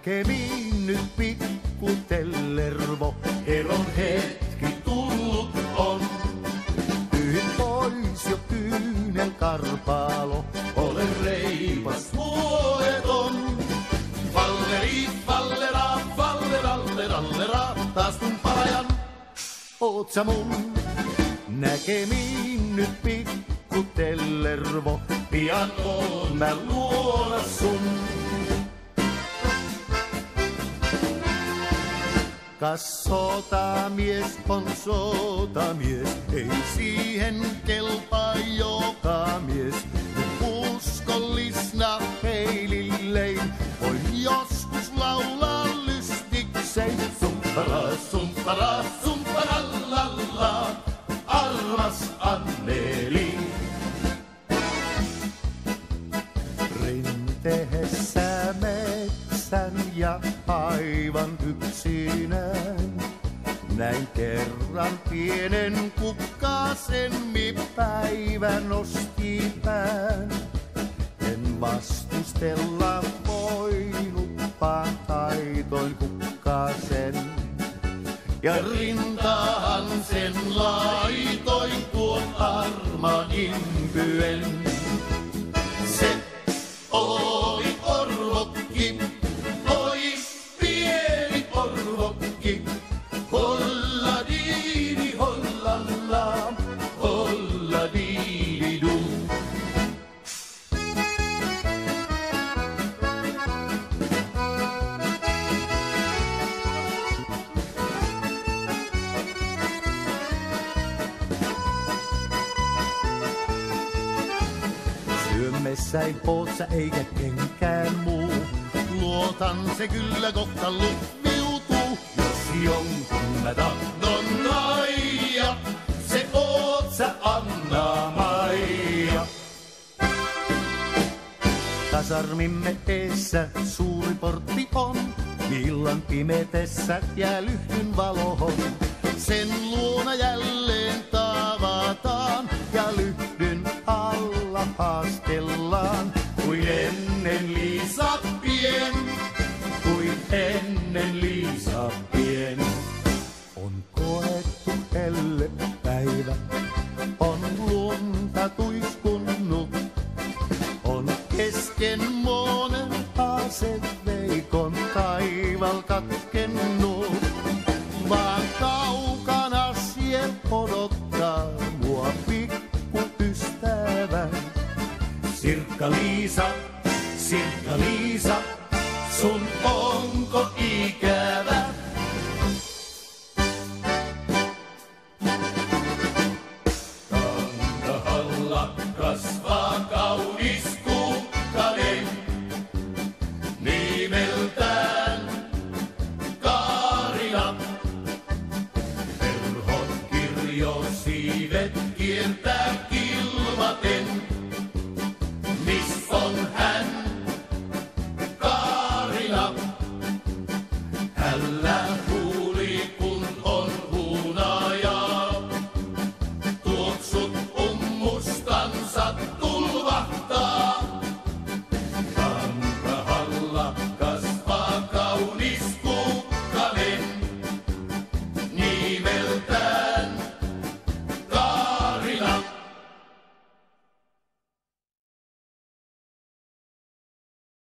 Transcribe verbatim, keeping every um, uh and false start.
Näkemiin nyt pikku tellervo, eron hetki tullut on. Tyhjin pois jo kyynel karpalo, ole reipas huoleton. Valleri, vallera, valleralle, rallera, taas kun parajan, oot sä mun. Näkemiin nyt pikku tellervo, pian oon mä luona sun. Kas sotamies on sotamies, ei siihen kelpaa joka mies. Uskollisna peilillein, voin joskus laulaa lystikseen. Sumpara, sumpara, sumparallalla, armas Anneli. Rinteessä metsän ja aivan yksinään. Näin kerran pienen kukkasen, mi päivä nosti pään. En vastustella voinut, vaan taitoin kukkasen. Ja rintaan sen laitoin tuon arman impyen. Se oli orvokki, oi pieni orvokki. Holla diidi hollalla, holla diidi dum. Syömessä ei pootsa eikä kenkään muu. Luotan se kyllä kohta lukviutuu. Jos jonkun mä tahdon naija, se oot sä Anna-Maija. Kasarmimme eessä suuri portti on. Illan pimetessä jää lyhdyn valohon. Sen luona jälleen tavataan ja lyhdyn alla haastellaan. Kuin ennen Liisa pien, kuin ennen Liisa pien. On koettu helle päivä, on lunta tuiskunnut. On kesken monen aseveikon taival katkennut. Vaan kaukana siel odottaa mua pikku ystävä. Sirkka-Liisa, Sirkka-Liisa, sun onko ikävä? Kantahalla kasvaa kaunis kukkanen, nimeltään Kaarina. Verhot kirjo siivet kiertää.